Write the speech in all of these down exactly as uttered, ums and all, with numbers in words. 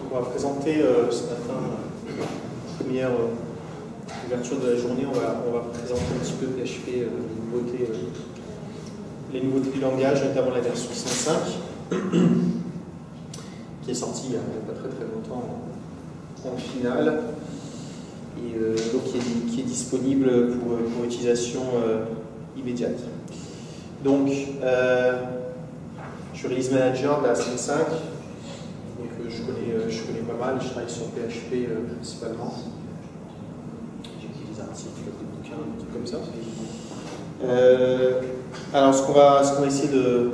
on va présenter euh, ce matin la première euh, ouverture de la journée. On va, on va présenter un petit peu P H P, euh, les, nouveautés, euh, les nouveautés du langage, notamment la version cinq point cinq, qui est sortie il n'y a pas très très longtemps en, en finale, et euh, donc qui est, qui est disponible pour, pour utilisation euh, immédiate. Donc, euh, je suis release manager de la cinq point cinq. Donc, euh, je, connais, euh, je connais pas mal, je travaille sur P H P euh, principalement. J'écris des articles, des bouquins, des trucs comme ça. Euh, alors, ce qu'on va, ce qu'on va essayer de,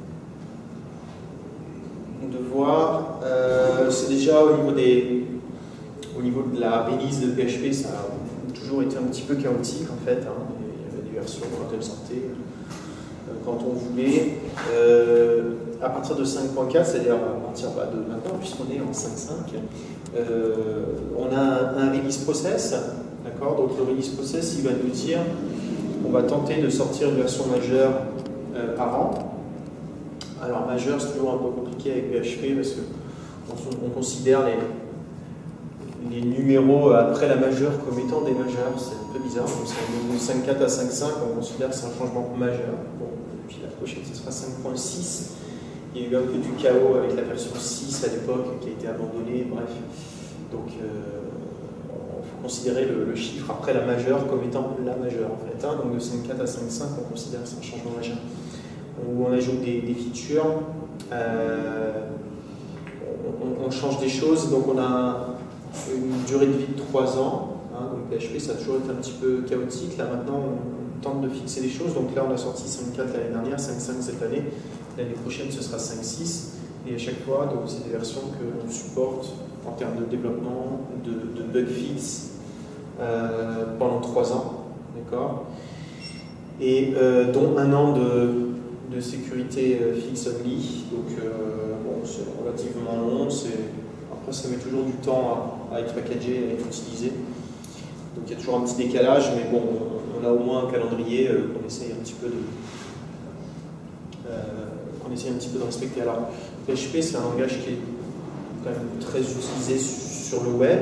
de voir, euh, c'est déjà au niveau, des, au niveau de la release de P H P, ça a toujours été un petit peu chaotique en fait. Hein. Il y avait des versions quand elles sortaient, euh, quand on voulait. Euh, à partir de cinq point quatre, c'est-à-dire à partir bah, de maintenant, puisqu'on est en cinq point cinq, euh, on a un, un release process, d'accord. Donc le release process, il va nous dire qu'on va tenter de sortir une version majeure euh, par an. Alors majeure, c'est toujours un peu compliqué avec P H P parce qu'on on considère les, les numéros après la majeure comme étant des majeurs. C'est un peu bizarre. Donc de cinq point quatre à cinq point cinq, on considère que c'est un changement majeur. Bon, puis la prochaine, ce sera cinq point six. Il y a eu un peu du chaos avec la version six à l'époque qui a été abandonnée, bref. Donc, il euh, faut considérer le, le chiffre après la majeure comme étant la majeure en fait. Hein. Donc, de cinq point quatre à cinq point cinq, on considère que c'est un changement majeur. Où on ajoute des, des features, euh, on, on change des choses, donc on a une durée de vie de trois ans. Hein. Donc, P H P, ça a toujours été un petit peu chaotique. Là, maintenant, on tente de fixer les choses. Donc, là, on a sorti cinq point quatre l'année dernière, cinq point cinq cette année. L'année prochaine, ce sera cinq point six, et à chaque fois, c'est des versions que l'on supporte en termes de développement, de, de bug fix euh, pendant trois ans, d'accord, et euh, dont un an de, de sécurité euh, fixe only. Donc, euh, bon, c'est relativement long. Après, ça met toujours du temps à, à être packagé, à être utilisé. Donc, il y a toujours un petit décalage, mais bon, on a au moins un calendrier euh, qu'on essaye un petit peu de. Euh, qu'on essaie un petit peu de respecter. Alors, P H P, c'est un langage qui est quand même très utilisé sur le web,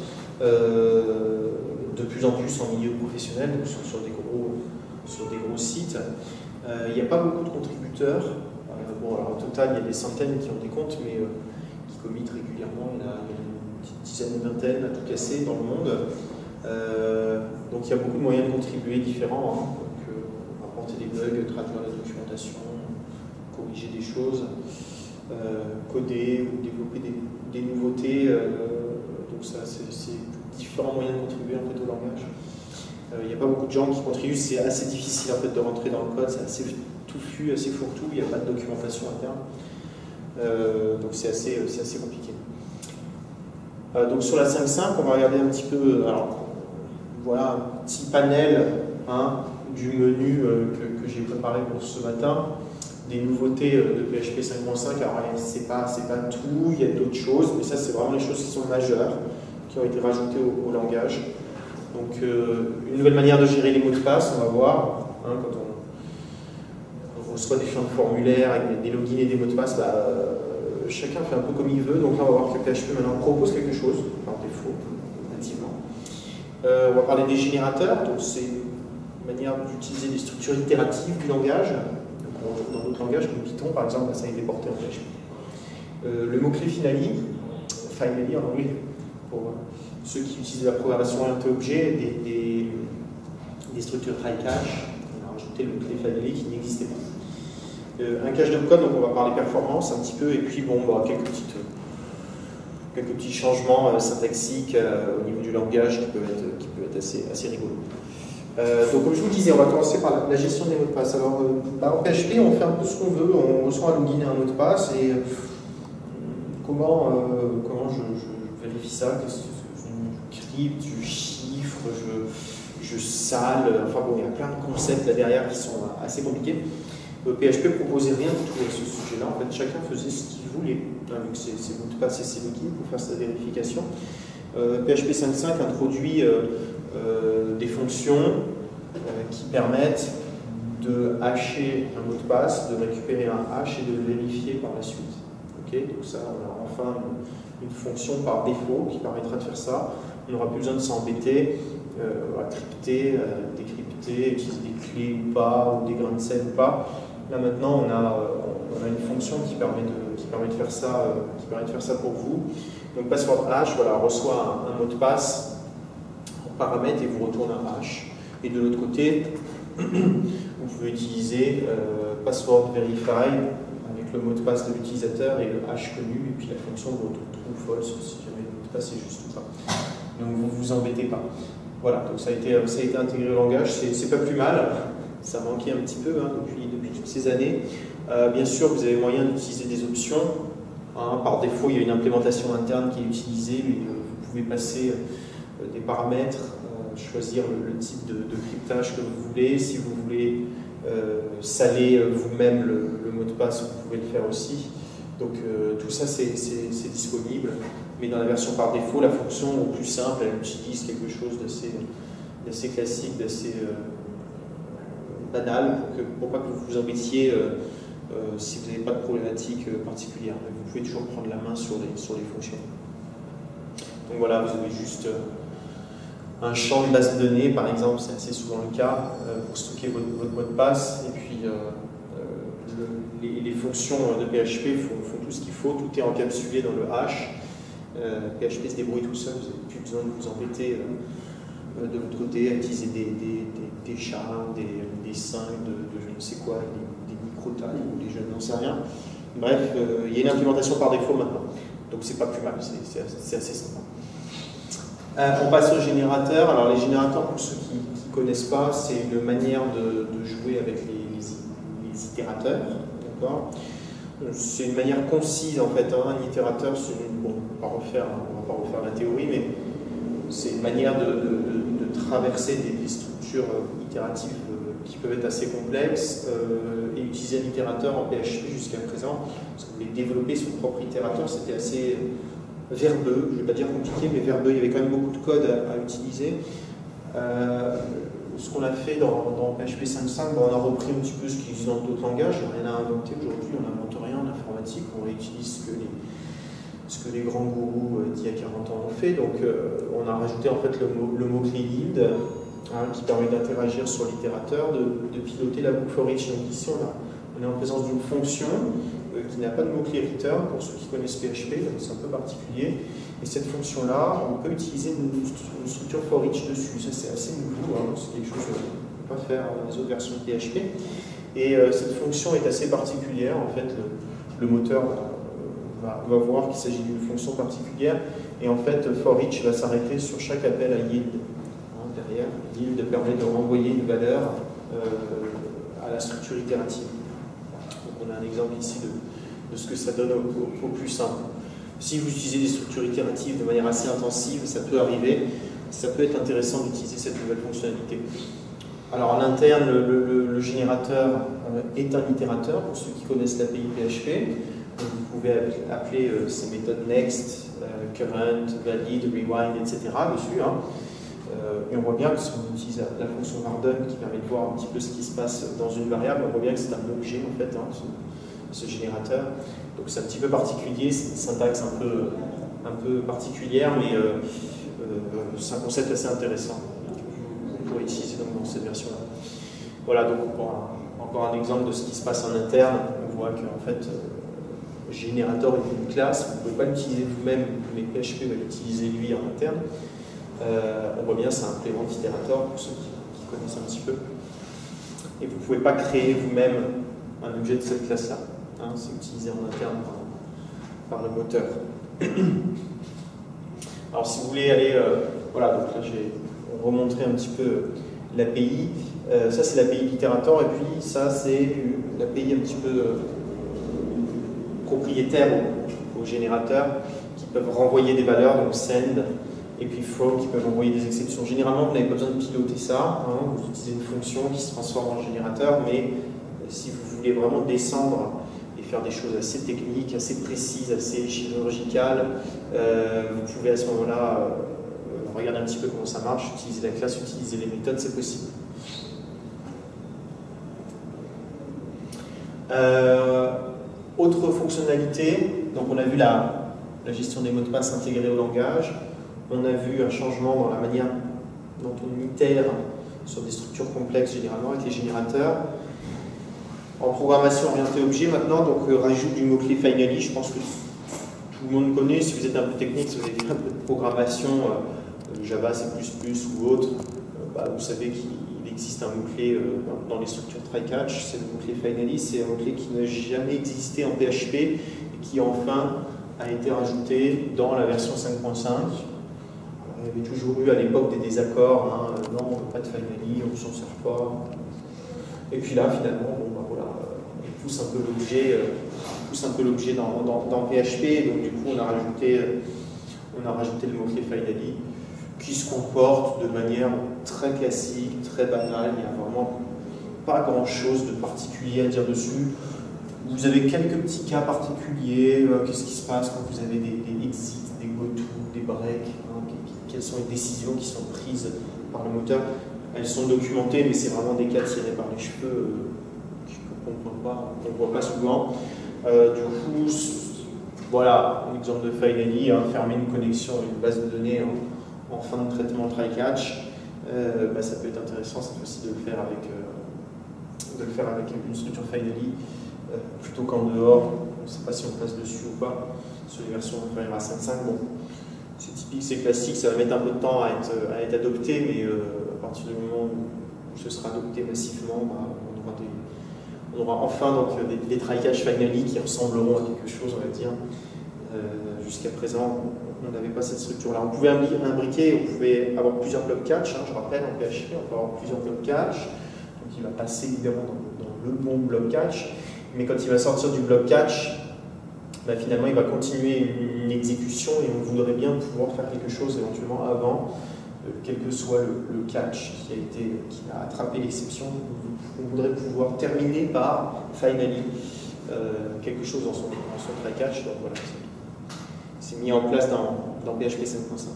euh, de plus en plus en milieu professionnel, donc sur, sur, des, gros, sur des gros sites. Euh, il n'y a pas beaucoup de contributeurs. Euh, bon, alors au total, il y a des centaines qui ont des comptes, mais euh, qui committent régulièrement. Il y a une petite dizaine, une vingtaine à tout casser dans le monde. Euh, donc il y a beaucoup de moyens de contribuer différents. Hein. Donc, euh, apporter des bugs, traduire la documentation, corriger des choses, euh, coder ou développer des, des nouveautés. Euh, donc ça, c'est différents moyens de contribuer en fait, au langage. Il euh, n'y a pas beaucoup de gens qui contribuent, c'est assez difficile en fait, de rentrer dans le code, c'est assez touffu, assez fourre-tout, il n'y a pas de documentation interne. Euh, donc c'est assez, assez compliqué. Euh, donc sur la cinq point cinq, on va regarder un petit peu, alors voilà un petit panel hein, du menu euh, que, que j'ai préparé pour ce matin. Des nouveautés de P H P cinq point cinq, alors c'est pas, c'est pas tout, il y a d'autres choses, mais ça c'est vraiment les choses qui sont majeures, qui ont été rajoutées au, au langage. Donc euh, une nouvelle manière de gérer les mots de passe, on va voir, hein, quand on, on reçoit des champs de formulaire avec des, des logins et des mots de passe, bah, euh, chacun fait un peu comme il veut, donc là on va voir que P H P maintenant propose quelque chose, par défaut, nativement. Euh, on va parler des générateurs, donc c'est une manière d'utiliser des structures itératives du langage. Dans d'autres langages, comme Python par exemple, ça a été porté en P H P. Euh, le mot-clé finally, finally en anglais, pour ceux qui utilisent la programmation orientée objet, des, des, des structures high cache, on a rajouté le mot-clé finally qui n'existait pas. Euh, un cache de code, donc on va parler performance un petit peu, et puis bon, bah, quelques, petites, quelques petits changements euh, syntaxiques euh, au niveau du langage qui peuvent être, qui peuvent être assez, assez rigolos. Euh, donc comme je vous le disais, on va commencer par la, la gestion des mots de passe. Alors euh, bah, en P H P, on fait un peu ce qu'on veut, on reçoit un login et un mot de passe, et euh, comment, euh, comment je, je, je vérifie ça? Qu'est-ce que je crypte, je chiffre, je, je sale, enfin bon, il y a plein de concepts là derrière qui sont assez compliqués. Euh, P H P proposait rien du tout à ce sujet-là, en fait chacun faisait ce qu'il voulait, avec ses, ses mots de passe et ses logins pour faire sa vérification. Euh, P H P cinq point cinq introduit euh, Euh, des fonctions euh, qui permettent de hasher un mot de passe, de récupérer un hash et de le vérifier par la suite. Okay, donc ça, on a enfin une, une fonction par défaut qui permettra de faire ça. On n'aura plus besoin de s'embêter euh, à crypter, euh, décrypter, utiliser des clés ou pas, ou des grains de sel ou pas. Là maintenant, on a, on a une fonction qui permet de, qui permet de faire ça, euh, qui permet de faire ça pour vous. Donc password hash, voilà, reçoit un, un mot de passe en paramètre et vous retourne un hash. Et de l'autre côté, vous pouvez utiliser euh, password verify avec le mot de passe de l'utilisateur et le hash connu, et puis la fonction vous retourne true ou false si jamais le mot de passe est juste ou pas. Donc vous ne vous embêtez pas. Voilà, donc ça a été, ça a été intégré au langage, c'est pas plus mal. Ça manquait un petit peu hein, depuis, depuis toutes ces années. Euh, bien sûr, vous avez moyen d'utiliser des options. Hein, par défaut, il y a une implémentation interne qui est utilisée, mais euh, vous pouvez passer euh, des paramètres, euh, choisir le, le type de, de cryptage que vous voulez. Si vous voulez euh, saler euh, vous-même le, le mot de passe, vous pouvez le faire aussi. Donc euh, tout ça, c'est disponible. Mais dans la version par défaut, la fonction au plus simple, elle utilise quelque chose d'assez classique, d'assez euh, banal, pour, que, pour pas que vous vous embêtiez euh, euh, si vous n'avez pas de problématique euh, particulière. Mais vous pouvez toujours prendre la main sur les, sur les fonctions. Donc voilà, vous avez juste euh, un champ de base de données, par exemple, c'est assez souvent le cas, euh, pour stocker votre, votre mot de passe, et puis euh, euh, le, les, les fonctions de P H P font, font tout ce qu'il faut, tout est encapsulé dans le hash. Euh, P H P se débrouille tout seul, vous n'avez plus besoin de vous embêter euh, de votre côté à utiliser des, des, des, des chars, des, des cinq, de, de je ne sais quoi, des, des micro-tailles ou des jeunes, n'en sais rien. Bref, euh, il y a une implémentation par défaut maintenant, donc c'est pas plus mal, c'est assez sympa. Euh, on passe au générateur. Alors les générateurs, pour ceux qui ne connaissent pas, c'est une manière de, de jouer avec les, les, les itérateurs, d'accord. C'est une manière concise en fait, hein. Un itérateur, une, bon, on ne va pas refaire, on va pas refaire la théorie, mais c'est une manière de, de, de, de traverser des, des structures euh, itératives euh, qui peuvent être assez complexes euh, et utiliser un itérateur en P H P jusqu'à présent, parce qu'on voulait développer son propre itérateur, c'était assez verbeux, je ne vais pas dire compliqué, mais verbeux, il y avait quand même beaucoup de code à, à utiliser. Euh, ce qu'on a fait dans, dans P H P cinq point cinq, bon, on a repris un petit peu ce qui existe dans d'autres langages, rien à inventer aujourd'hui, on n'invente rien en informatique, on réutilise ce que les, ce que les grands gourous euh, d'il y a quarante ans ont fait. Donc euh, on a rajouté en fait le mot-clé mot lead hein, qui permet d'interagir sur l'itérateur, de, de piloter la boucle for each. Donc ici on, a, on est en présence d'une fonction euh, qui n'a pas de mot-clé return pour ceux qui connaissent P H P, donc c'est un peu particulier. Et cette fonction-là, on peut utiliser une, une structure for each dessus. Ça, c'est assez nouveau, hein. C'est quelque chose qu'on ne peut pas faire dans les autres versions de P H P. Et euh, cette fonction est assez particulière. En fait, le, le moteur va, va voir qu'il s'agit d'une fonction particulière. Et en fait, for each va s'arrêter sur chaque appel à yield. Hein, derrière, yield permet de renvoyer une valeur euh, à la structure itérative. Donc, on a un exemple ici de, de ce que ça donne au, au, au plus simple. Si vous utilisez des structures itératives de manière assez intensive, ça peut arriver, ça peut être intéressant d'utiliser cette nouvelle fonctionnalité. Alors en interne, le, le, le générateur est un itérateur, pour ceux qui connaissent l'A P I P H P. Donc vous pouvez appeler euh, ces méthodes next, euh, current, valid, rewind, et cetera dessus. Hein. Euh, et on voit bien que si on utilise la, la fonction harden qui permet de voir un petit peu ce qui se passe dans une variable, on voit bien que c'est un objet en fait, hein, ce, ce générateur. Donc c'est un petit peu particulier, c'est une syntaxe un peu, un peu particulière, mais euh, euh, c'est un concept assez intéressant que vous pourrez utiliser donc dans cette version-là. Voilà, donc encore un, encore un exemple de ce qui se passe en interne. On voit qu'en fait, euh, le générateur est une classe, vous ne pouvez pas l'utiliser vous-même, mais P H P va l'utiliser lui en interne. Euh, on voit bien, c'est un implément d'itérateur pour ceux qui, qui connaissent un petit peu. Et vous ne pouvez pas créer vous-même un objet de cette classe-là. Hein, c'est utilisé en interne par, par le moteur. Alors si vous voulez aller, euh, voilà, donc là j'ai remontré un petit peu l'A P I. Euh, ça c'est l'A P I d'itérateur et puis ça c'est l'A P I un petit peu euh, propriétaire aux, aux générateurs qui peuvent renvoyer des valeurs, donc send et puis throw qui peuvent envoyer des exceptions. Généralement vous n'avez pas besoin de piloter ça, hein, vous utilisez une fonction qui se transforme en générateur, mais si vous voulez vraiment descendre faire des choses assez techniques, assez précises, assez chirurgicales. Euh, vous pouvez à ce moment-là euh, regarder un petit peu comment ça marche, utiliser la classe, utiliser les méthodes, c'est possible. Euh, autre fonctionnalité, Donc on a vu la, la gestion des mots de passe intégrée au langage, on a vu un changement dans la manière dont on itère sur des structures complexes généralement avec les générateurs. En programmation orientée objet maintenant, donc euh, rajout du mot-clé finally, je pense que tout le monde connaît, si vous êtes un peu technique, si vous avez fait un peu de programmation, euh, Java, C plus plus ou autre, euh, bah, vous savez qu'il existe un mot-clé euh, dans, dans les structures try-catch, c'est le mot-clé finally, c'est un mot-clé qui n'a jamais existé en P H P et qui enfin a été rajouté dans la version cinq point cinq. Il y avait toujours eu à l'époque des désaccords, hein, euh, non, on ne veut pas de finally, on ne s'en sert pas. Et puis là, finalement, bon, bah, voilà, on pousse un peu l'objet, euh, pousse un peu l'objet dans, dans, dans P H P, donc du coup, on a rajouté, euh, on a rajouté le mot-clé finally, qui se comporte de manière très classique, très banale. Il n'y a vraiment pas grand-chose de particulier à dire dessus. Vous avez quelques petits cas particuliers. Euh, Qu'est-ce qui se passe quand vous avez des, des exits, des go-to, des breaks, hein, quelles sont les décisions qui sont prises par le moteur. Elles sont documentées, mais c'est vraiment des cas tirés par les cheveux euh, qu'on ne voit, voit pas souvent. Euh, du coup, voilà, un exemple de finally, hein, fermer une connexion à une base de données en, en fin de traitement try-catch. Euh, bah, ça peut être intéressant cette fois-ci de le faire avec, euh, de le faire avec une structure finally euh, plutôt qu'en dehors. On ne sait pas si on passe dessus ou pas sur les versions inférieures à cinq point cinq. Bon, c'est typique, c'est classique, ça va mettre un peu de temps à être, à être adopté, mais euh, à partir du moment où ce sera adopté massivement, bah, on, aura des, on aura enfin donc, des, des try-catch finally qui ressembleront à quelque chose, on va dire. Euh, Jusqu'à présent, on n'avait pas cette structure-là. On pouvait imbriquer, on pouvait avoir plusieurs blocs catch, hein, je rappelle, en P H P, on peut avoir plusieurs blocs catch, donc il va passer évidemment dans, dans le bon bloc catch, mais quand il va sortir du bloc catch, bah, finalement il va continuer une, une exécution et on voudrait bien pouvoir faire quelque chose éventuellement avant, euh, quel que soit le, le catch qui a, été, qui a attrapé l'exception. On voudrait pouvoir terminer par finally euh, quelque chose dans son, dans son try catch. Donc voilà, c'est mis en place dans, dans P H P cinq point cinq.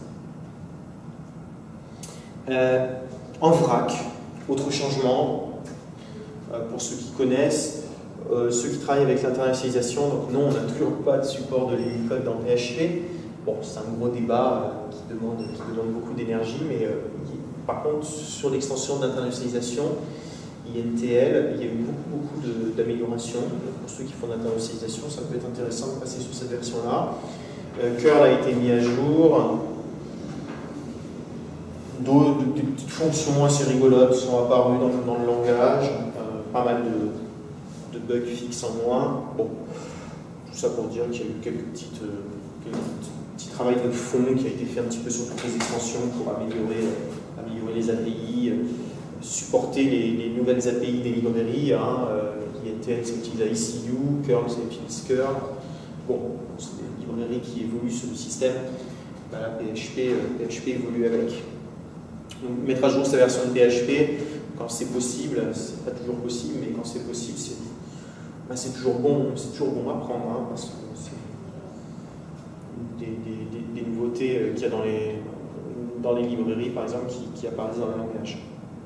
Euh, en vrac, autre changement, euh, pour ceux qui connaissent, euh, ceux qui travaillent avec l'internationalisation, donc non, on n'a toujours pas de support de l'Unicode dans P H P. Bon, c'est un gros débat euh, qui, demande, qui demande beaucoup d'énergie, mais euh, par contre, sur l'extension d'internationalisation, I N T L, il y a eu beaucoup, beaucoup d'améliorations. Pour ceux qui font de l'internationalisation, ça peut être intéressant de passer sur cette version-là. Euh, curl a été mis à jour. D'autres petites fonctions assez rigolotes sont apparues dans, dans le langage. Euh, pas mal de, de bugs fixes en moins. Bon, tout ça pour dire qu'il y a eu quelques petites, euh, quelques petits travail de fond qui a été fait un petit peu sur toutes les extensions pour améliorer, euh, améliorer les A P I, euh, supporter les, les nouvelles A P I des librairies. Hein, euh, I N T L s'utilise à I C U, curl s'utilise curl. Bon, c'est des librairies qui évoluent sur le système. Ben là, P H P, euh, P H P évolue avec. Donc, mettre à jour sa version de P H P, quand c'est possible, c'est pas toujours possible, mais quand c'est possible, c'est ben, toujours bon, c'est toujours bon à prendre, hein, parce que c'est des, des, des, des nouveautés qu'il y a dans les, dans les librairies, par exemple, qui, qui apparaissent dans le langage.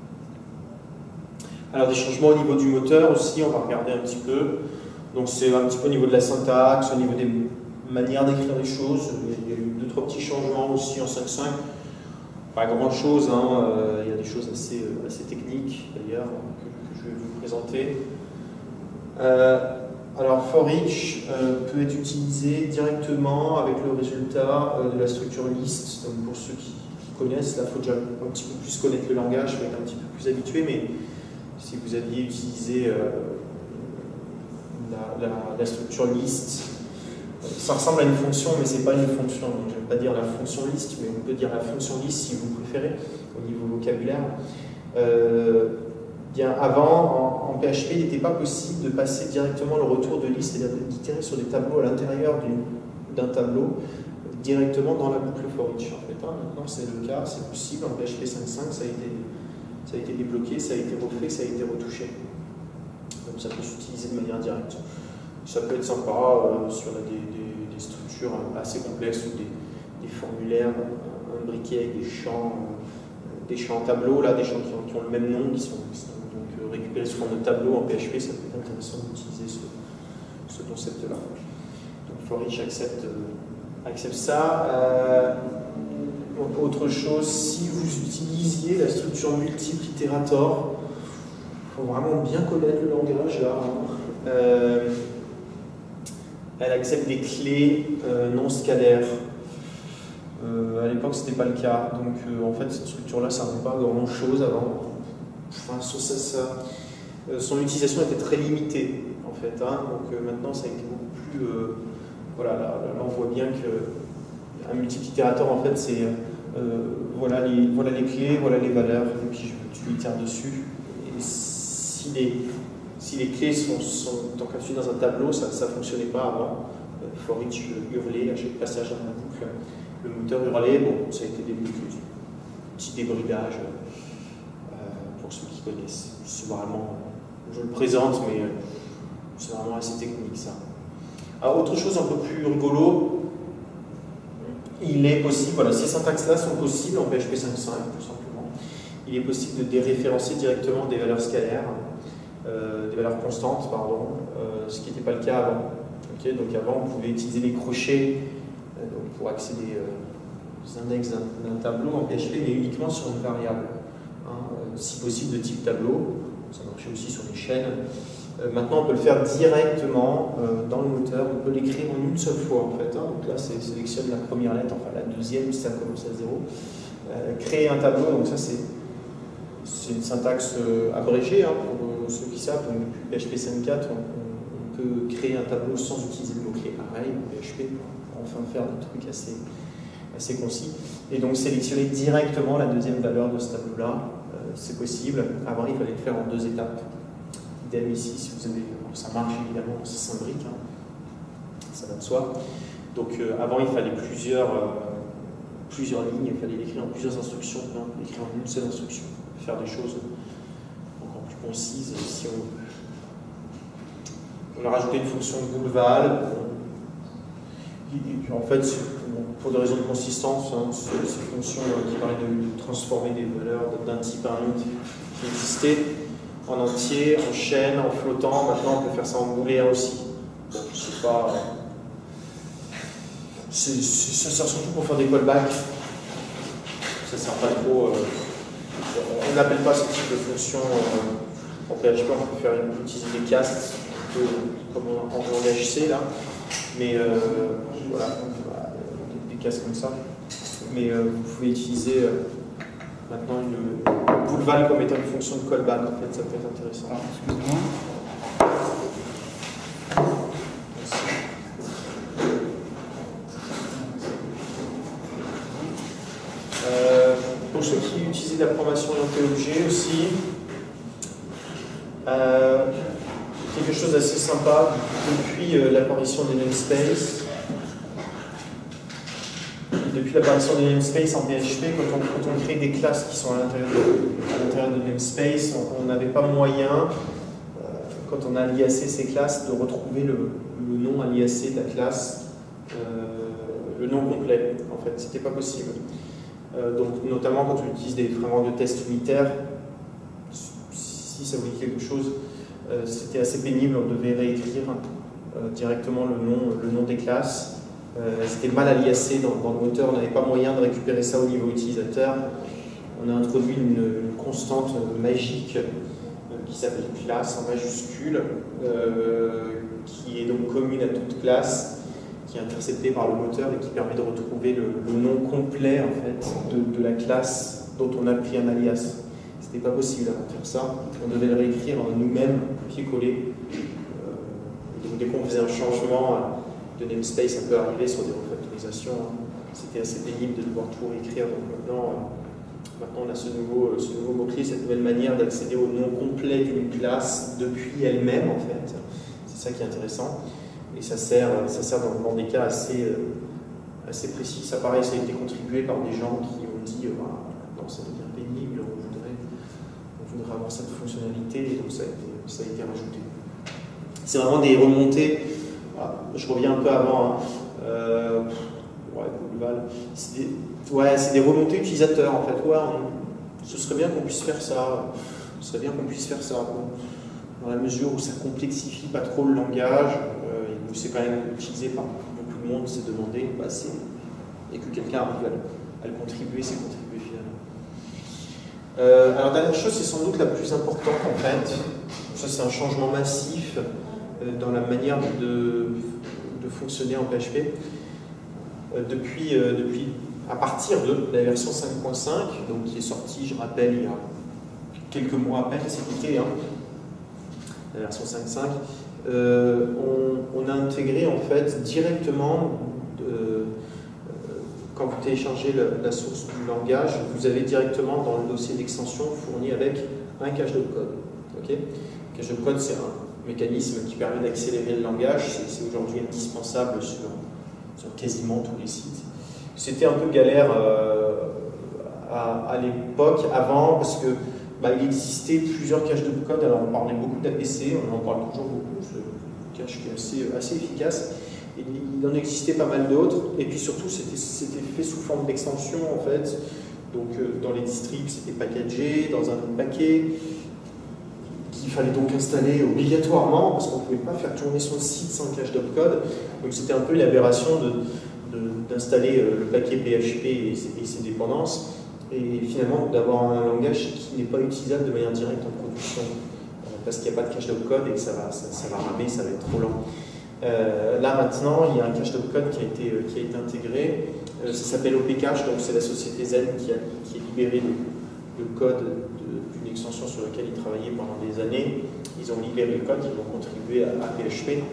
Alors, des changements au niveau du moteur aussi, on va regarder un petit peu. Donc, c'est un petit peu au niveau de la syntaxe, au niveau des manières d'écrire les choses. Il y a eu deux, trois petits changements aussi en cinq point cinq. Pas grand chose, hein. euh, il y a des choses assez, assez techniques d'ailleurs que, que je vais vous présenter. Euh, alors for each euh, peut être utilisé directement avec le résultat euh, de la structure list. Donc pour ceux qui, qui connaissent, là il faut déjà un petit peu plus connaître le langage, il faut être un petit peu plus habitué, mais si vous aviez utilisé euh, la, la, la structure list, ça ressemble à une fonction, mais ce n'est pas une fonction. Donc, je ne vais pas dire la fonction list, mais on peut dire la fonction list si vous préférez, au niveau vocabulaire. Euh, bien, avant, en, en P H P, il n'était pas possible de passer directement le retour de liste, c'est-à-dire d'itérer sur des tableaux à l'intérieur d'un tableau, directement dans la boucle for each. En fait, hein. Maintenant, c'est le cas, c'est possible. En P H P cinq point cinq, ça a été, ça a été débloqué, ça a été refait, ça a été retouché. Donc, ça peut s'utiliser de manière directe. Ça peut être sympa euh, si on a des, des, des structures assez complexes ou des, des formulaires imbriqués avec des champs, euh, des champs tableaux, là, des champs qui ont, qui ont le même nom, qui sont, qui sont donc euh, récupérés sous forme de tableau en P H P. Ça peut être intéressant d'utiliser ce, ce concept-là. Donc Flourish accepte, euh, accepte ça. Euh, autre chose, si vous utilisiez la structure multiple itérator, il faut vraiment bien connaître le langage là. Euh, elle accepte des clés euh, non scalaires. Euh, à l'époque, ce n'était pas le cas. Donc, euh, en fait, cette structure-là, ça ne servait pas à grand-chose avant. Enfin, ça, ça, ça, euh, son utilisation était très limitée, en fait. Hein. Donc, euh, maintenant, ça a été beaucoup plus. Euh, voilà, là, là, on voit bien qu'un multiple itérator, en fait, c'est euh, voilà, les, voilà les clés, voilà les valeurs, et puis je, tu itères dessus. Et si les, si les clés sont, sont encapsulées dans un tableau, ça ne fonctionnait pas avant. Euh, Flourish hurlait à chaque passage dans la boucle. Le moteur hurlait, bon, ça a été des petits débridage euh, pour ceux qui connaissent. C'est vraiment, je le présente, mais c'est vraiment assez technique ça. Alors, autre chose un peu plus rigolo, il est possible, voilà, ces syntaxes-là sont possibles en P H P cinq point cinq, tout simplement. Il est possible de déréférencer directement des valeurs scalaires, euh, des valeurs constantes, pardon, euh, ce qui n'était pas le cas avant. Okay, donc avant, on pouvait utiliser les crochets euh, donc pour accéder euh, aux index d'un tableau en P H P, mais uniquement sur une variable, hein, euh, si possible de type tableau. Ça marchait aussi sur les chaînes. Euh, maintenant, on peut le faire directement euh, dans le moteur. On peut l'écrire en une seule fois, en fait. Hein. Donc là, c'est sélectionne la première lettre, enfin la deuxième, si ça commence à zéro. Euh, créer un tableau, donc ça, c'est une syntaxe euh, abrégée, hein, pour euh, ceux qui savent. Donc, depuis P H P cinq point quatre, on, on peut créer un tableau sans utiliser le mot-clé array en P H P, pour enfin faire des trucs assez, assez concis. Et donc, sélectionner directement la deuxième valeur de ce tableau-là, euh, c'est possible. Avant, il fallait le faire en deux étapes. Idem ici, si vous avez, ça marche évidemment, c'est Cymbric, hein, ça va de soi. Donc euh, avant il fallait plusieurs, euh, plusieurs lignes, il fallait l'écrire en plusieurs instructions, non, l'écrire en une seule instruction, faire des choses encore plus concises. Si on, on a rajouté une fonction de boule-val, en fait, pour des raisons de consistance, hein, c'est une fonction qui permet de transformer des valeurs d'un type à un autre qui existait. En entier, en chaîne, en flottant. Maintenant, on peut faire ça en booléen aussi. Bon, c'est pas. C'est, c'est, ça sert surtout pour faire des callbacks. Ça sert pas trop. Euh, on n'appelle pas ce type de fonction euh, en P H P. On peut faire utiliser des casts, un peu comme en, en langage C là. Mais euh, voilà, des, des casts comme ça. Mais euh, vous pouvez utiliser. Euh, Maintenant, une boule-val comme étant une fonction de callback, en fait, ça peut être intéressant. Alors, excuse-moi. Euh, pour ceux qui utilisent la programmation orientée objet aussi, euh, quelque chose d'assez sympa depuis euh, l'apparition des namespaces. Depuis l'apparition des namespaces en P H P, quand on, quand on crée des classes qui sont à l'intérieur de, de namespace, on n'avait pas moyen, euh, quand on a aliasé ces classes, de retrouver le, le nom aliasé de la classe, euh, le nom complet. En fait, c'était pas possible. Euh, donc, notamment quand on utilise des frameworks de tests unitaires, si ça vous dit quelque chose, euh, c'était assez pénible. On devait réécrire euh, directement le nom, le nom des classes. Euh, C'était mal aliasé dans, dans le moteur, on n'avait pas moyen de récupérer ça au niveau utilisateur. On a introduit une, une constante magique euh, qui s'appelle classe en majuscule, euh, qui est donc commune à toute classe, qui est interceptée par le moteur et qui permet de retrouver le, le nom complet en fait, de, de la classe dont on a pris un alias. C'était pas possible avant de faire ça, on devait le réécrire nous-mêmes, copier-coller. Euh, donc dès qu'on faisait un changement de namespace, ça peut arriver sur des refactorisations. Hein. C'était assez pénible de devoir tout réécrire. Donc maintenant, euh, maintenant on a ce nouveau, ce nouveau mot-clé, cette nouvelle manière d'accéder au nom complet d'une classe depuis elle-même, en fait. C'est ça qui est intéressant. Et ça sert, ça sert dans, dans des cas assez, euh, assez précis. Ça, pareil, ça a été contribué par des gens qui ont dit euh, bah, non, ça devient pénible, on voudrait, on voudrait avoir cette fonctionnalité, et donc ça a été, ça a été rajouté. C'est vraiment des remontées. Je reviens un peu avant. Hein. Euh, ouais, c'est des, ouais, c'est des remontées utilisateurs en fait. Ouais, on, ce serait bien qu'on puisse faire ça. Ce serait bien qu'on puisse faire ça. Bon, dans la mesure où ça complexifie pas trop le langage, euh, et où c'est quand même utilisé par tout le monde s'est demandé, bah, et que quelqu'un arrive à le, à le contribuer, c'est contribuer finalement. Euh, alors, dernière chose, c'est sans doute la plus importante en fait. Ça, c'est un changement massif euh, dans la manière de, de fonctionner en P H P. Euh, depuis, euh, depuis, à partir de la version cinq point cinq, donc qui est sortie, je rappelle, il y a quelques mois à peine, cet été, hein, la version cinq point cinq, euh, on, on a intégré en fait directement, euh, quand vous téléchargez la, la source du langage, vous avez directement dans le dossier d'extension fourni avec un cache d'opcode. Okay, cache d'opcode, c'est un mécanisme qui permet d'accélérer le langage, c'est aujourd'hui indispensable sur, sur quasiment tous les sites. C'était un peu galère euh, à, à l'époque, avant, parce que bah, il existait plusieurs caches d'opcode. Alors on parlait beaucoup d'A P C, on en parle toujours beaucoup, c'est une cache qui est assez, assez efficace. Et il en existait pas mal d'autres, et puis surtout c'était fait sous forme d'extension en fait. Donc euh, dans les distribs c'était packagé dans un autre paquet qu'il fallait donc installer obligatoirement parce qu'on ne pouvait pas faire tourner son site sans cache d'opcode. Donc c'était un peu l'aberration d'installer de, de, le paquet P H P et ses, et ses dépendances, et finalement d'avoir un langage qui n'est pas utilisable de manière directe en production euh, parce qu'il n'y a pas de cache d'opcode et que ça va, ça, ça va ramer, ça va être trop lent. Euh, là maintenant, il y a un cache d'opcode qui, euh, qui a été intégré, euh, ça s'appelle O P Cache, donc c'est la société Zen qui a, qui a libéré le, le code d'une extension sur laquelle ils travaillaient pendant des années. Ils ont libéré le code, ils ont contribué à, à P H P.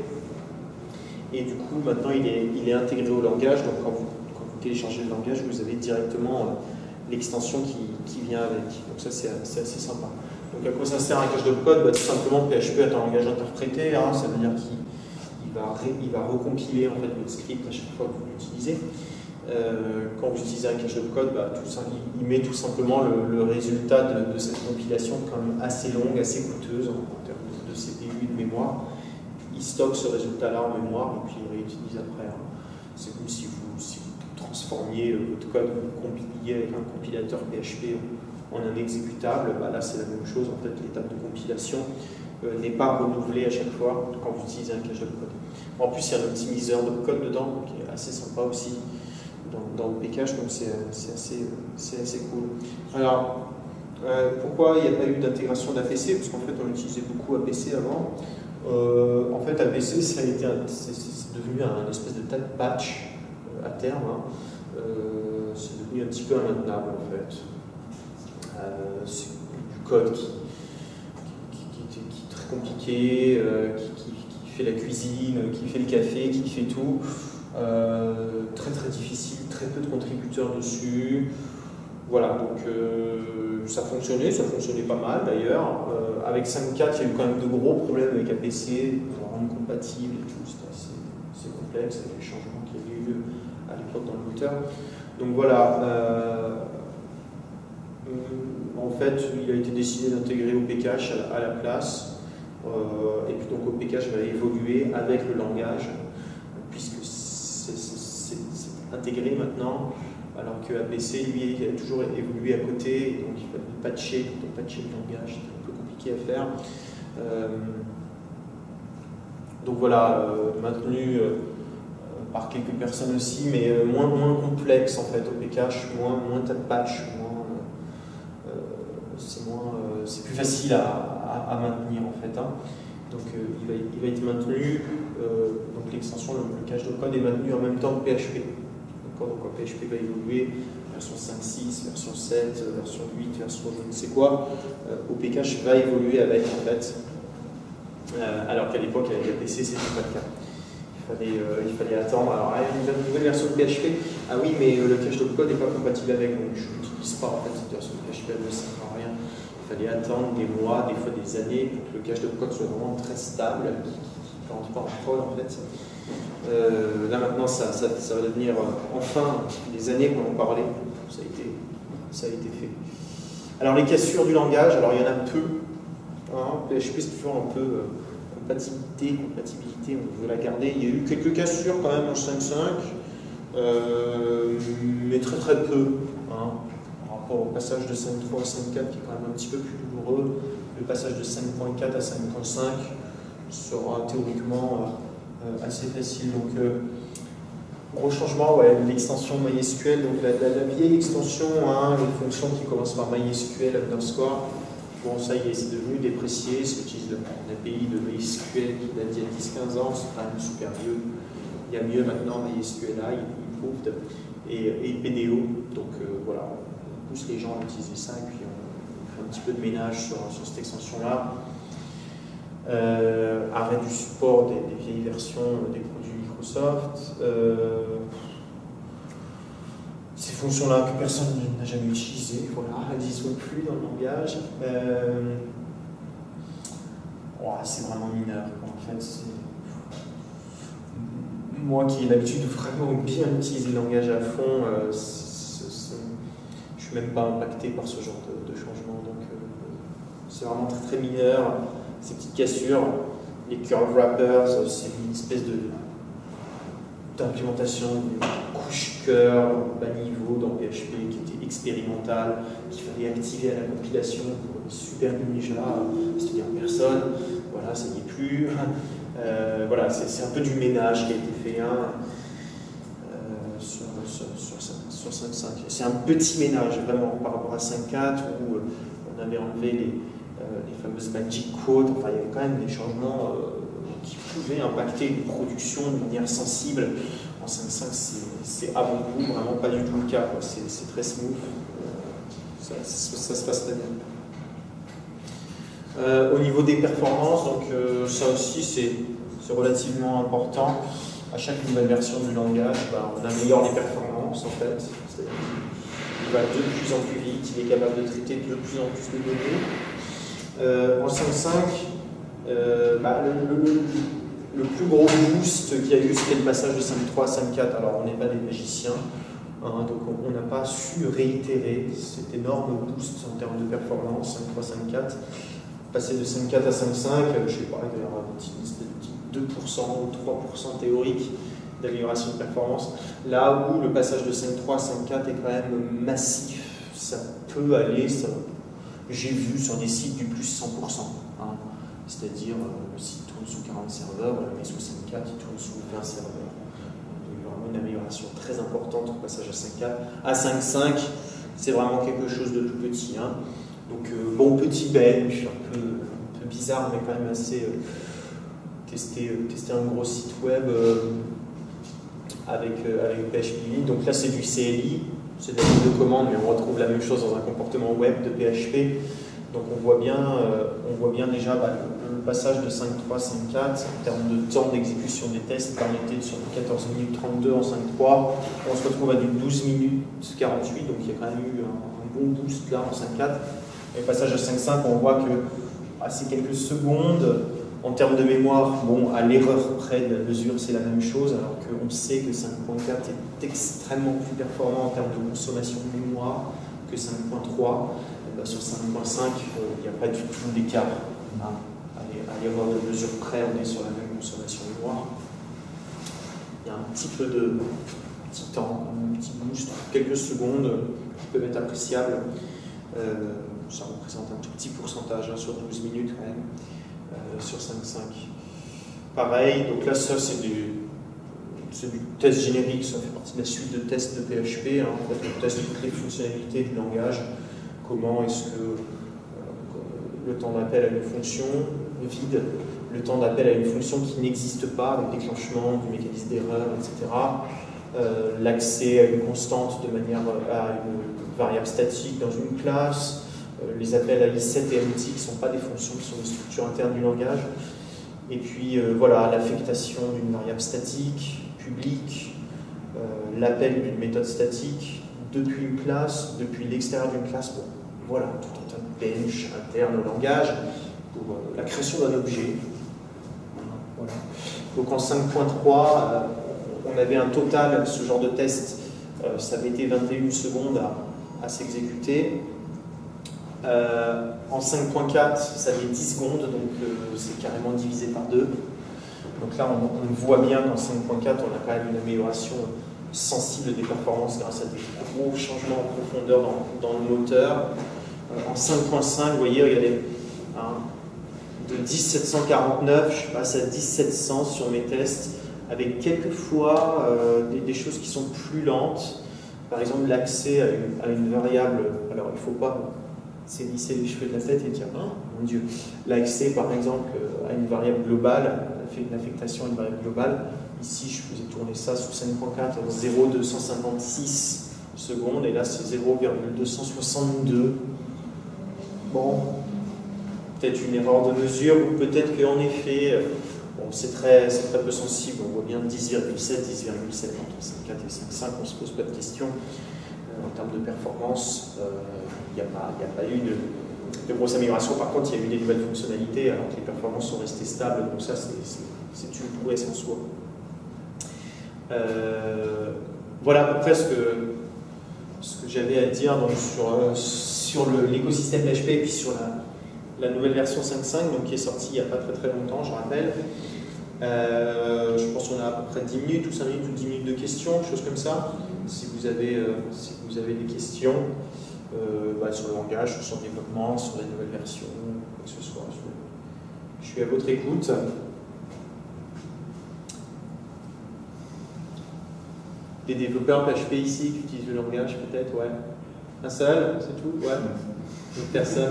Et du coup, maintenant, il est, il est intégré au langage, donc quand vous, quand vous téléchargez le langage, vous avez directement euh, l'extension qui, qui vient avec. Donc ça, c'est assez sympa. Donc à quoi ça sert un cache d'opcode? Bah, tout simplement, P H P est un langage interprété, hein, ça veut dire qu'il Il va, il va recompiler en fait votre script à chaque fois que vous l'utilisez. Euh, quand vous utilisez un cache d'opcode, bah, il, il met tout simplement le, le résultat de, de cette compilation quand même assez longue, assez coûteuse en, en termes de C P U et de mémoire. Il stocke ce résultat-là en mémoire et puis il réutilise après. Hein. C'est comme si vous, si vous transformiez votre code, vous compiliez avec un compilateur P H P en, en un exécutable. Bah, là, c'est la même chose. En fait, l'étape de compilation Euh, n'est pas renouvelé à chaque fois quand vous utilisez un cache d'opcode. En plus, il y a un optimiseur d'opcode dedans qui est assez sympa aussi dans, dans O P Cache, donc c'est assez, assez cool. Alors, euh, pourquoi il n'y a pas eu d'intégration d'A P C? Parce qu'en fait, on utilisait beaucoup A P C avant. Euh, en fait, A P C, ça a été c'est devenu un espèce de tas de patch euh, à terme. Hein. Euh, c'est devenu un petit peu immaintenable en fait. Euh, c'est du code qui compliqué, euh, qui, qui, qui fait la cuisine, qui fait le café, qui fait tout. Euh, très très difficile, très peu de contributeurs dessus. Voilà, donc euh, ça fonctionnait, ça fonctionnait pas mal d'ailleurs. Euh, avec cinq point quatre, il y a eu quand même de gros problèmes avec A P C, pour rendre compatible et tout, c'était assez, assez complexe avec les changements qui avaient eu lieu à l'époque dans le moteur. Donc voilà. Euh, en fait, il a été décidé d'intégrer O P Cache à, à la place. Euh, et puis donc O P Cache va évoluer avec le langage, puisque c'est intégré maintenant, alors que A P C, lui, il a toujours évolué à côté, et donc il fallait patcher, quand on patchait le langage, c'était un peu compliqué à faire. Euh, donc voilà, euh, maintenu euh, par quelques personnes aussi, mais euh, moins, moins complexe en fait, O P Cache, moins, moins tas de patch, moins, euh, c'est moins, euh, c'est plus facile à À, à maintenir en fait. Hein. Donc euh, il, va, il va être maintenu, euh, donc l'extension, le, le cache d'opcode est maintenu en même temps que P H P. Donc quand P H P va évoluer, version cinq point six, version sept, version huit, version je ne sais quoi, euh, O P Cache va évoluer avec en fait. Euh, alors qu'à l'époque avec A P C c'était pas le cas. Il fallait, euh, il fallait attendre. Alors une nouvelle version de P H P, ah oui mais euh, le cache d'opcode n'est pas compatible avec, donc je n'utilise pas en fait cette version de P H P, elle ne sert à rien. Il fallait attendre des mois, des fois des années pour que le cache d'opcode soit vraiment très stable, qui ne rentre pas en prod en fait. Euh, là maintenant ça, ça, ça va devenir euh, enfin des années qu'on en parlait, ça a, été, ça a été fait. Alors les cassures du langage, alors il y en a peu. Hein, P H P c'est toujours un peu euh, compatibilité, compatibilité, on veut la garder. Il y a eu quelques cassures quand même en cinq point cinq, euh, mais très très peu. Hein. Au passage de cinq point trois à cinq point quatre qui est quand même un petit peu plus douloureux, le passage de cinq point quatre à cinq point cinq sera théoriquement euh, assez facile. Donc, euh, Gros changement, ouais, l'extension MySQL, donc la, la, la vieille extension, hein, une fonction qui commence par MySQL underscore. Bon, ça y est, c'est devenu déprécié, ça utilise l'A P I de MySQL qui date d'il y a dix quinze ans, c'est quand même super vieux. Il y a mieux maintenant, MySQLi, Improved, et, et P D O. Donc euh, voilà, on pousse les gens à utiliser ça et puis on fait un petit peu de ménage sur, sur cette extension-là. Euh, arrêt du support des, des vieilles versions des produits Microsoft. Euh, ces fonctions-là que personne n'a jamais utilisées, voilà, elles n'y sont plus dans le langage. Euh, oh, c'est vraiment mineur, en fait. Moi qui ai l'habitude de vraiment bien utiliser le langage à fond, euh, c est, c est, je ne suis même pas impacté par ce genre de, de changement. Donc, euh, c'est vraiment très très mineur. Ces petites cassures, les curve wrappers, c'est une espèce de d'implémentation d'une couche cœur bas niveau dans P H P qui était expérimentale, qu'il fallait activer à la compilation pour une super ninja, c'est-à-dire personne, voilà, ça n'y est plus. Euh, voilà, c'est un peu du ménage qui a été fait hein, euh, sur, sur, sur, sur cinq point cinq. C'est un petit ménage vraiment par rapport à cinq point quatre où euh, on avait enlevé les, euh, les fameuses magic quotes, enfin il y avait quand même des changements euh, qui pouvaient impacter une production de manière sensible. En cinq point cinq, c'est à bon goût, vraiment pas du tout le cas, c'est très smooth, euh, ça, ça, ça se passe très bien. Euh, au niveau des performances, donc euh, ça aussi c'est relativement important. À chaque nouvelle version du langage, bah, on améliore les performances en fait. C'est-à-dire qu'il va de plus en plus vite, il est capable de traiter de plus en plus de données. Euh, en cinq point cinq, euh, bah, le, le, le plus gros boost qu'il y a eu, c'était le passage de cinq point trois à cinq point quatre. Alors on n'est pas des magiciens, hein, donc on n'a pas su réitérer cet énorme boost en termes de performance, cinq point trois, cinq point quatre. Passer de cinq point quatre à cinq point cinq, je sais pas, il doit y avoir un petit, petit deux pour cent ou trois pour cent théorique d'amélioration de performance. Là où le passage de cinq point trois à cinq point quatre est quand même massif, ça peut aller, j'ai vu sur des sites du plus cent pour cent. Hein. C'est-à-dire, euh, le site tourne sous quarante serveurs, mais sous cinq point quatre, il tourne sous vingt serveurs. Il y a eu vraiment une amélioration très importante au passage à cinq point quatre. À cinq point cinq, c'est vraiment quelque chose de tout petit. Hein. Donc, euh, bon, petit bench, un peu, un peu bizarre, mais quand même assez. Euh, tester, euh, tester un gros site web euh, avec, euh, avec P H P. Donc là, c'est du C L I, c'est de la ligne de commande, mais on retrouve la même chose dans un comportement web de P H P. Donc, on voit bien, euh, on voit bien déjà bah, le, le passage de cinq point trois à cinq point quatre en termes de temps d'exécution des tests permettait sur quatorze minutes trente-deux en cinq point trois. On se retrouve à du douze minutes quarante-huit, donc il y a quand même eu un, un bon boost là en cinq point quatre. Et passage à cinq point cinq, on voit que à ces quelques secondes, en termes de mémoire, bon, à l'erreur près de la mesure, c'est la même chose, alors qu'on sait que cinq point quatre est extrêmement plus performant en termes de consommation de mémoire que cinq point trois. Ben, sur cinq point cinq, il euh, n'y a pas du tout d'écart. Hein. À l'erreur de mesure près, on est sur la même consommation de mémoire. Il y a un petit peu de petit temps, un petit boost, quelques secondes qui peuvent être appréciables. Euh, ça représente un tout petit pourcentage hein, sur douze minutes quand même, euh, sur cinq point cinq. Pareil, donc là ça c'est du, du test générique, ça fait partie de la suite de tests de P H P, hein, en fait on teste toutes les fonctionnalités du langage, comment est-ce que euh, le temps d'appel à une fonction vide, le temps d'appel à une fonction qui n'existe pas, avec déclenchement du mécanisme d'erreur, et cetera. Euh, l'accès à une constante de manière à une variable statique dans une classe, euh, les appels à I sept et M T qui ne sont pas des fonctions, qui sont des structures internes du langage, et puis euh, voilà, l'affectation d'une variable statique, publique, euh, l'appel d'une méthode statique depuis une classe, depuis l'extérieur d'une classe, bon, voilà, tout un tas de bench interne au langage pour euh, la création d'un objet. Voilà. Donc en cinq point trois, euh, on avait un total, ce genre de test, euh, ça avait été vingt et une secondes à, à s'exécuter. Euh, en cinq point quatre, ça avait dix secondes, donc euh, c'est carrément divisé par deux. Donc là, on, on voit bien qu'en cinq point quatre, on a quand même une amélioration sensible des performances grâce à des gros changements en profondeur dans, dans le moteur. Euh, en cinq point cinq, vous voyez, regardez, hein, de dix sept cent quarante-neuf, je passe à dix sept cents sur mes tests, avec quelquefois euh, des, des choses qui sont plus lentes. Par exemple, l'accès à une, à une variable. Alors, il ne faut pas s'élisser les cheveux de la tête et dire oh, mon Dieu. L'accès, par exemple, à une variable globale, l'affectation à une variable globale. Ici, je faisais tourner ça sous cinq point quatre, zéro virgule deux cent cinquante-six secondes, et là, c'est zéro virgule deux cent soixante-deux. Bon, peut-être une erreur de mesure, ou peut-être qu'en effet, bon, c'est très, très peu sensible. On voit bien dix virgule sept, dix virgule sept entre cinq point quatre et cinq point cinq, on ne se pose pas de questions. Euh, en termes de performance, il euh, n'y a, a pas eu de, de grosse amélioration. Par contre, il y a eu des nouvelles fonctionnalités, alors que les performances sont restées stables, donc ça, c'est une prouesse en soi. Euh, voilà à peu près ce que, ce que j'avais à dire donc, sur, euh, sur l'écosystème P H P et puis sur la, la nouvelle version cinq point cinq donc, qui est sortie il n'y a pas très très longtemps, je rappelle. Euh, je pense qu'on a à peu près dix minutes ou cinq minutes ou dix minutes de questions, choses comme ça. Si vous avez, euh, si vous avez des questions euh, bah, sur le langage, sur le développement, sur la nouvelle version, quoi que ce soit, je, je suis à votre écoute. Des développeurs P H P ici qui utilisent le langage, peut-être, ouais. Un seul, c'est tout, ouais. D'autres personnes.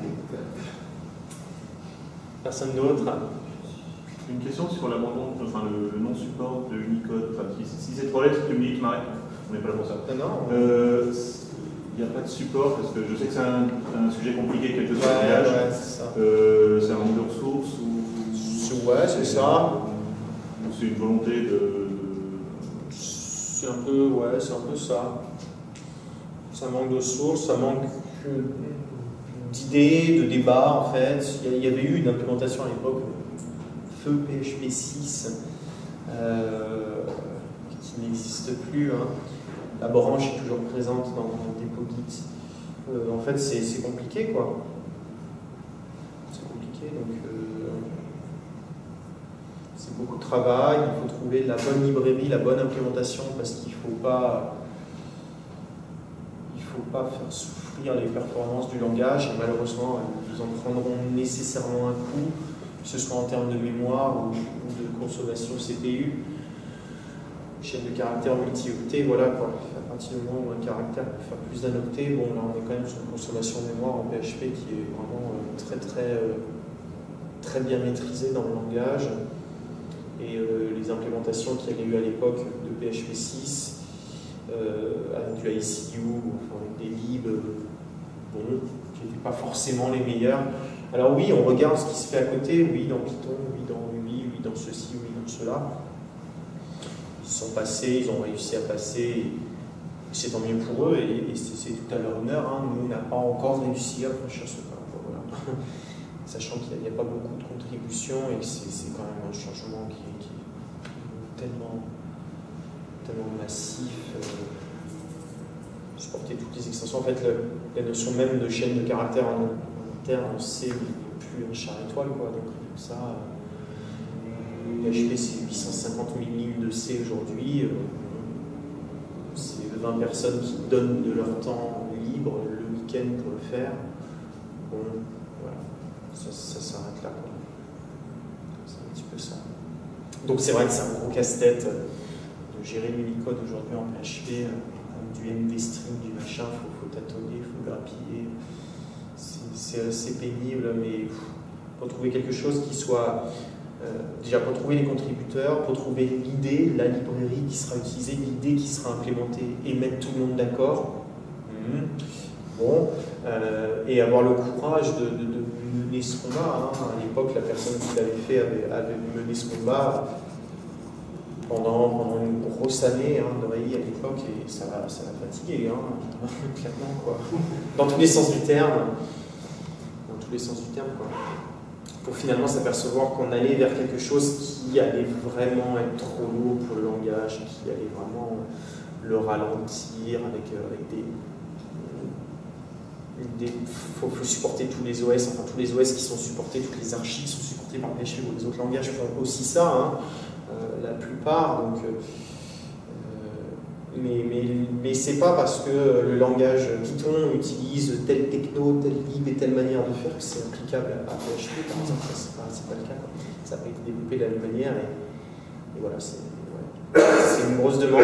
Personne d'autre. Une question sur l'abandon, enfin le non-support de Unicode. Enfin, si, si c'est trop laid, c'est une minute, m'arrête. On n'est pas là pour ça. Non, non. Euh, il n'y a pas de support, parce que je sais que c'est un, un sujet compliqué, quelque chose ouais, langage. Ouais, c'est ça. Euh, c'est un manque de ressources ou... Ouais, c'est ça. Ou c'est une volonté de... C'est un peu, ouais, c'est un peu ça. Ça manque de sources, ça manque d'idées, de débats en fait. Il y avait eu une implémentation à l'époque, Feu P H P six, euh, qui n'existe plus. Hein. La branche est toujours présente dans le dépôt Git. Euh, en fait, c'est compliqué quoi. C'est compliqué donc. Euh, C'est beaucoup de travail, il faut trouver la bonne librairie, la bonne implémentation, parce qu'il ne faut pas, il faut pas faire souffrir les performances du langage, et malheureusement, ils en prendront nécessairement un coup, que ce soit en termes de mémoire ou, ou de consommation C P U. Chaîne de caractères multi-octets, voilà quoi. À partir du moment où un caractère peut faire plus d'un octet, bon là on est quand même sur une consommation de mémoire en P H P qui est vraiment euh, très très, euh, très bien maîtrisée dans le langage. Et euh, les implémentations qu'il y avait eu à l'époque de P H P six, euh, avec du I C U, enfin, avec des libs, euh, bon, qui n'étaient pas forcément les meilleurs. Alors oui, on regarde ce qui se fait à côté, oui dans Python, oui dans Ruby, oui dans ceci, oui dans cela. Ils sont passés, ils ont réussi à passer, c'est tant mieux pour eux, et, et c'est tout à leur honneur. Hein. Nous, on n'a pas encore réussi à franchir ce pas. Voilà. Sachant qu'il n'y a, a pas beaucoup de contributions et que c'est quand même un changement qui est, qui est tellement, tellement massif. Euh, supporter toutes les extensions. En fait, le, la notion même de chaîne de caractères en, en interne, on sait qu'il n'y a plus un char étoile. Quoi. Donc, ça, euh, P H P, c'est huit cent cinquante mille lignes de C aujourd'hui. Euh, c'est vingt personnes qui donnent de leur temps libre le week-end pour le faire. Bon, voilà. Ça, ça s'arrête là. C'est un petit peu ça. Donc c'est vrai que c'est un gros casse-tête de gérer l'Unicode aujourd'hui en P H P, avec du M D string, du machin, il faut, faut tâtonner, il faut grappiller. C'est assez pénible, mais pour trouver quelque chose qui soit... Euh, déjà pour trouver les contributeurs, pour trouver l'idée, la librairie qui sera utilisée, l'idée qui sera implémentée et mettre tout le monde d'accord. Mmh. Bon, euh, et avoir le courage de, de, de mener ce combat. Hein. À l'époque, la personne qui l'avait fait avait, avait mené ce combat pendant, pendant une grosse année hein, de Réi à l'époque, et ça l'a fatigué, hein, clairement, quoi. Dans tous les sens du terme. Dans tous les sens du terme, quoi. Pour finalement s'apercevoir qu'on allait vers quelque chose qui allait vraiment être trop lourd pour le langage, qui allait vraiment le ralentir avec, avec des... Il faut, faut supporter tous les O S, enfin tous les O S qui sont supportés, toutes les archives qui sont supportées par P H P ou les autres langages font aussi ça, hein, euh, la plupart. Donc, euh, mais mais, mais c'est pas parce que le langage Python utilise telle techno, telle lib et telle manière de faire que c'est applicable à P H P, par exemple. C'est pas, pas le cas. Quoi. Ça n'a pas été développé de la même manière. Et, et voilà, c'est ouais. une grosse demande,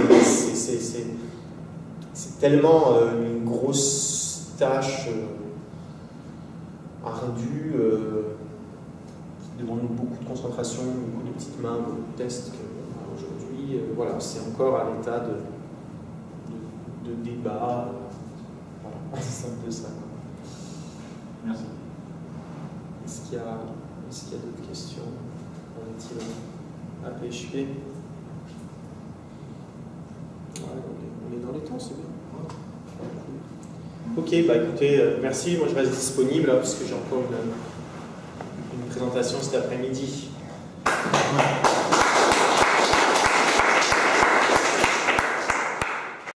c'est tellement euh, une grosse tâche euh, ardue, euh, qui demande beaucoup de concentration, beaucoup de petites mains, beaucoup de tests. Aujourd'hui, euh, voilà, c'est encore à l'état de, de, de débat. Voilà, c'est un peu ça. Merci. Est-ce qu'il y a, est-ce qu'il y a d'autres questions? En est-il à P H P? Ouais, on est dans les temps, c'est bien. Ok, bah écoutez, euh, merci. Moi, je reste disponible là, parce que j'ai encore une, une présentation cet après-midi. Ouais.